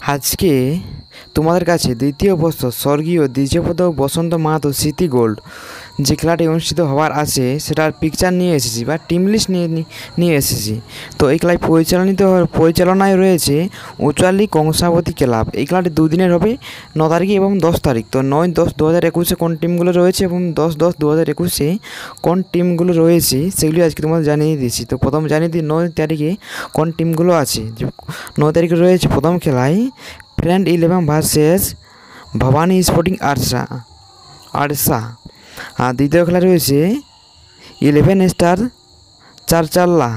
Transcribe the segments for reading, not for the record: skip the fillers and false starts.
আজকে তোমাদের কাছে দ্বিতীয় বর্ষ স্বর্গীয় দ্বিজপদ বসন্ত মাহাতো স্মৃতি গোল্ড যে খেলাটি অনুষ্ঠিত হওয়ার আছে সেটার পিকচার নিয়ে এসেছি বা টিম লিস্ট নিয়ে এসেছি। তো এই খেলায় পরিচালনায় রয়েছে উচালি কংসাবতী ক্লাব। এই খেলাটি দুদিনের হবে, 9 তারিখে এবং 10 তারিখ। তো 9-10-2021 কোন টিমগুলো রয়েছে এবং 10-10-2021 কোন টিমগুলো রয়েছে সেগুলি আজকে তোমাদের জানিয়ে দিয়েছি। তো প্রথম জানিয়ে দিই 9 তারিখে কোন টিমগুলো আছে। 9 তারিখে রয়েছে প্রথম খেলায় ফ্রেন্ড 11 ভার্সেস ভবানী স্পোর্টিং আরসা। আর দ্বিতীয় খেলা রয়েছে 11 স্টার চারচাল্লা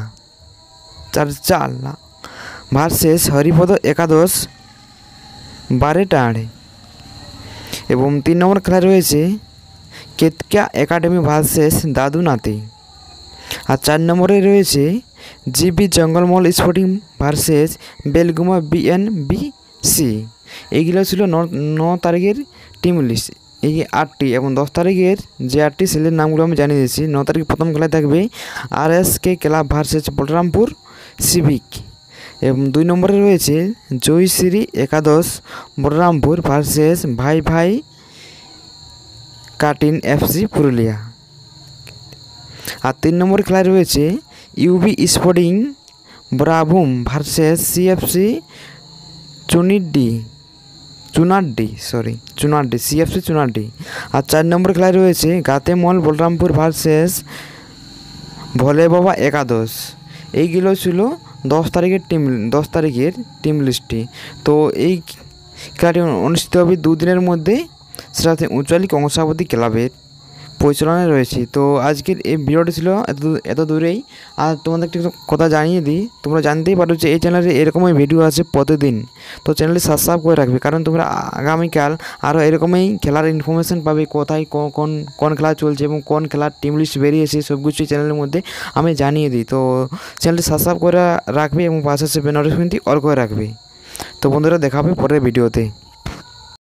ভার্সেস হরিপদ একাদশ বারেটাড়ে। এবং 3 নম্বর খেলা রয়েছে কেতকা একাডেমি ভার্সেস দাদুনাতে। আর 4 নম্বরে রয়েছে GB Jangalmahal sporting versus Belguma BNBC. এইগুলো ছিল 9 তারিখের টিম লিস্ট, এই 8টি। এবং 10 তারিখের যে 8টি সেলের নামগুলো আমি জানিয়ে দিয়েছি। 9 তারিখ প্রথম খেলায় থাকবে RSK club versus Balarampur civic. এবং 2 নম্বরে রয়েছে জয়শ্রী একাদশ বলরামপুর ভার্সেস ভাই ভাই কাটিন এফসি পুরুলিয়া। আর 3 নম্বর খেলায় রয়েছে ইউবি স্পোর্টিং ব্রাভুম versus CFC Chunaddi CFC Chunaddi. আর 4 নম্বর খেলায় রয়েছে গাতেমল বলরামপুর ভার্সেস ভোলে বাবা একাদশ। এইগুলো ছিল 10 তারিখের টিম লিস্টটি। তো এই খেলাটি অনুষ্ঠিত হবে 2 দিনের মধ্যে, সেটাতে উচালি কংসাবতী ক্লাবের পরিচালনায় রয়েছে। তো আজকের এই ভিডিওটি ছিল এত দূরেই। আর তোমাদের একটি কথা জানিয়ে দিই, তোমরা জানতেই পারো যে এই চ্যানেলে এরকমই ভিডিও আছে প্রতিদিন। তো চ্যানেলটি সাবস্ক্রাইব করে রাখবে, কারণ তোমরা আগামীকাল আরও এরকমই খেলার ইনফরমেশান পাবে, কোথায় কোন খেলা চলছে এবং কোন খেলার টিম লিস্ট বেরিয়েছে সব কিছুই চ্যানেলের মধ্যে আমি জানিয়ে দিই। তো চ্যানেলটি সাবস্ক্রাইব করে রাখবে এবং পাশে বেল নোটিফিকেশনটি অল করে রাখবে। তো বন্ধুরা, দেখা হবে পরের ভিডিওতে।